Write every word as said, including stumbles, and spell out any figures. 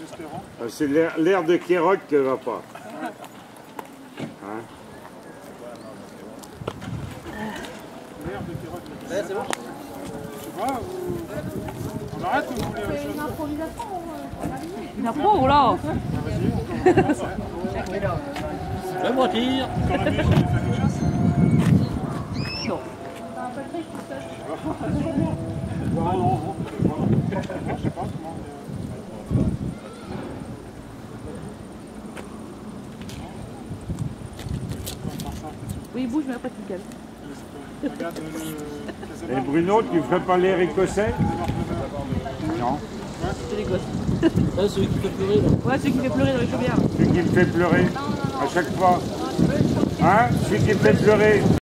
C'est l'air de Kéroc qui ne va pas. Hein? L'air de Kéroc. Ouais, c'est bon. Tu vois, on arrête ou vous voulez autre chose? Une improvisation. Une impro, oh là. Le motif. T'en as déjà fait quelque chose? Non. Non, non, non. Je sais pas comment. Oui, il bouge, mais après tu le calmes. Regarde le... Et Bruno, tu ferais pas l'air écossais? Non. C'est les gosses. Ouais, celui qui fait pleurer là. Ouais, celui qui fait pleurer dans les chaumières. Celui qui me fait pleurer à chaque fois. Hein? Celui qui me fait pleurer.